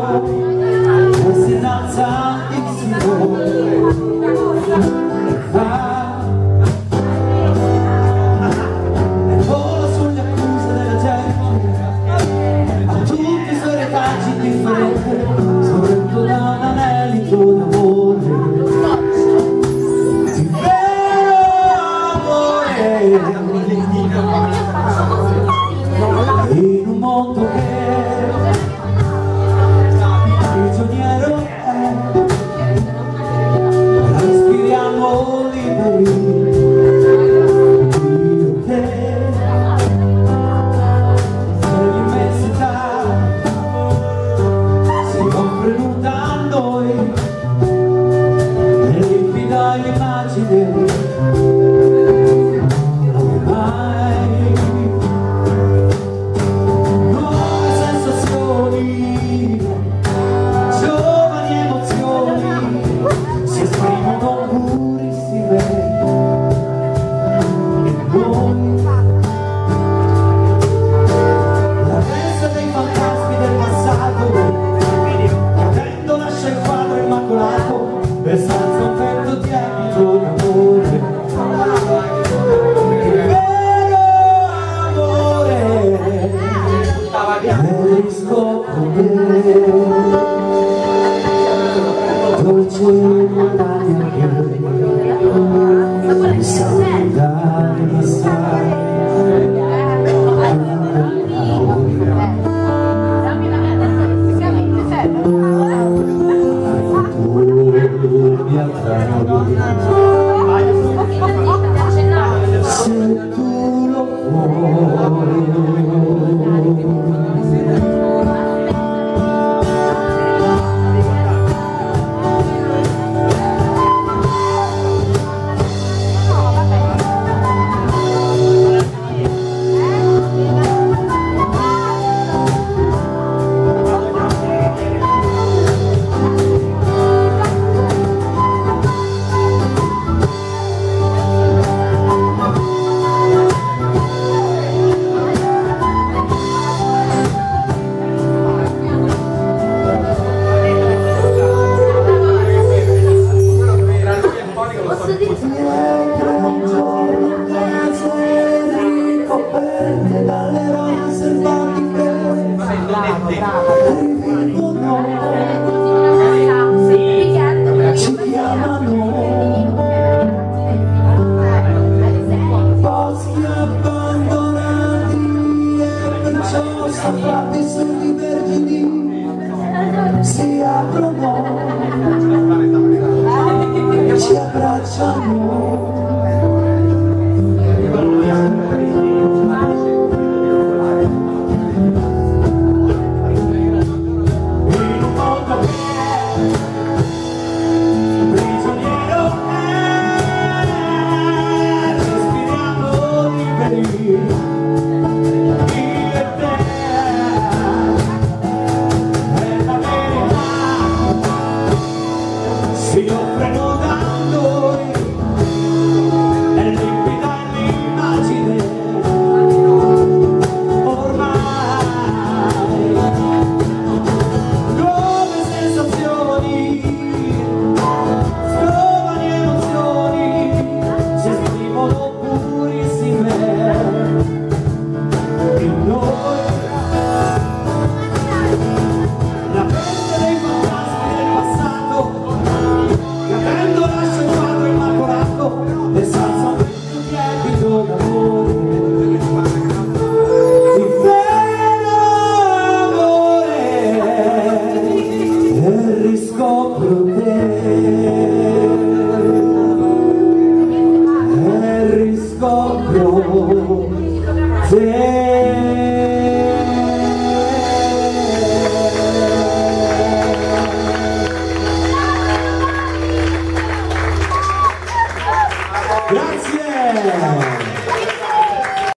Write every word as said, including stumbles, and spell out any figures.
e si innalza il sole e vola sulle accuse della gente a tutti i suoi retaggi differenti, sorretto da un anelito d'amore, di vero amore, in un mondo che prigioniero è, respiriamo liberi, io e te, nell'immensità si offre nuda a noi, nell'infinita immagine, come mai nuove sensazioni, giovani emozioni si esprimono purissime in noi. La festa dei fantasmi del passato cadendo lascia il quadro immacolato e senza un vento di abito d'amore, che vero amore aderisco con te, dolce montagna che mi sa dare la strada. Se tu lo vuoi, dalle rose selvatiche arrivano, ci chiamano, posti abbandonati e perciò strappati sugli vergini si aprono, ci abbracciano.